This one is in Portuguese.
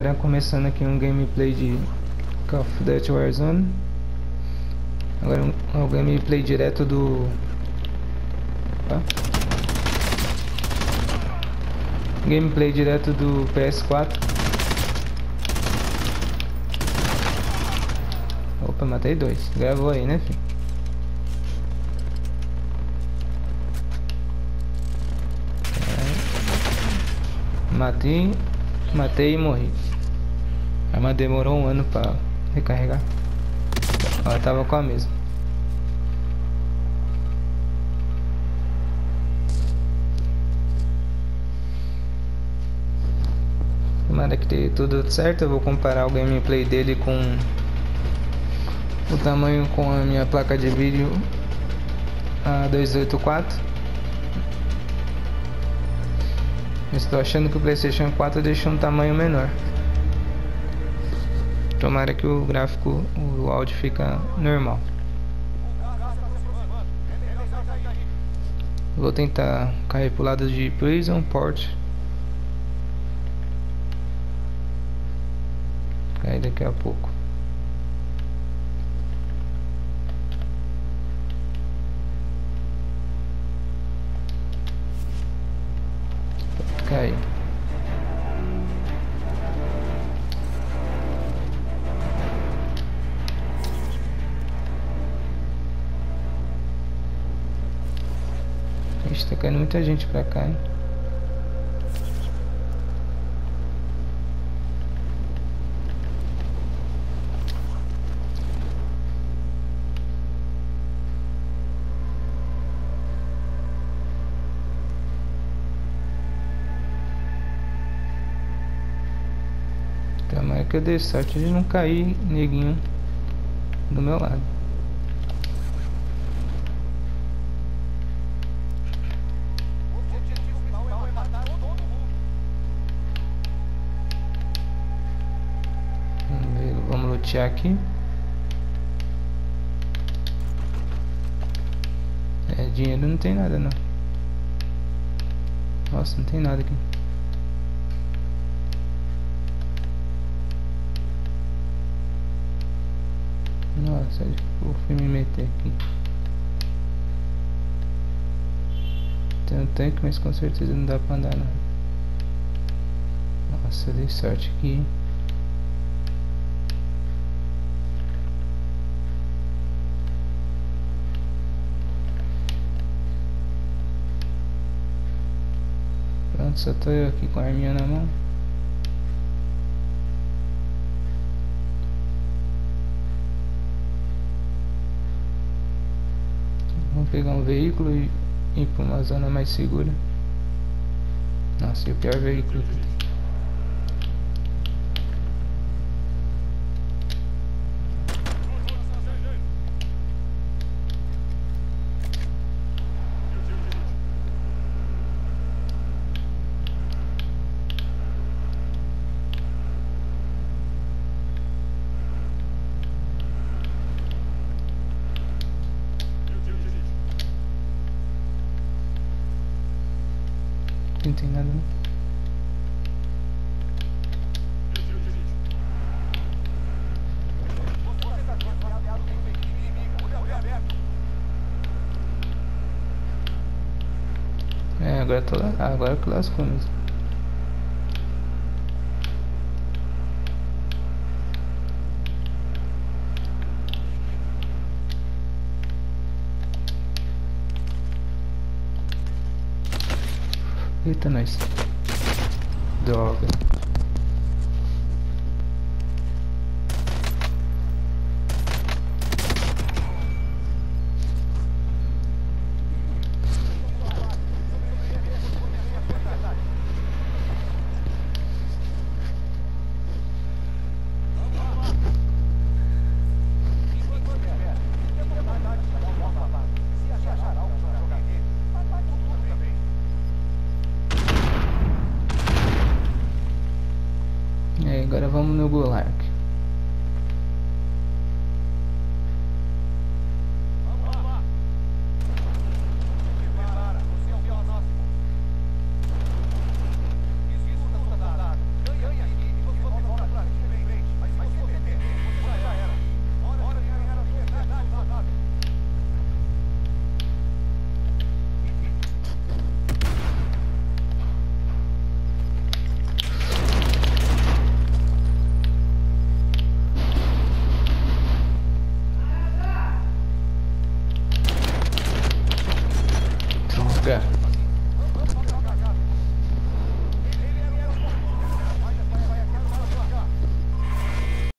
Começando aqui um gameplay de Call of Duty Warzone. Agora um gameplay direto do... Gameplay direto do PS4. Opa, matei dois. Gravou aí, né, filho? Matei e morri. Mas demorou um ano pra recarregar. Ela tava com a mesma. Tomara que dê tudo certo. Eu vou comparar o gameplay dele com o tamanho com a minha placa de vídeo a 284. Estou achando que o PlayStation 4 deixa um tamanho menor. Tomara que o gráfico, o áudio fica normal. Vou tentar cair pro lado de Prison Port. Cair daqui a pouco. Cair. Ixi, tá caindo muita gente pra cá, hein? Tomara que eu dê sorte de não cair neguinho do meu lado. Vamos lutear aqui. Dinheiro não tem nada não. Nossa, não tem nada aqui. Nossa, eu fui me meter aqui. Tem um tanque, mas com certeza não dá pra andar não. Nossa, eu dei sorte aqui. Pronto, só tô eu aqui com a arminha na mão. Vamos pegar um veículo e ir para uma zona mais segura. Nossa, e o pior veículo aqui. Não tem nada não. Agora tô lá. Agora que lascou mesmo. Eita, nós. Droga. Agora vamos no Gulag. Fica.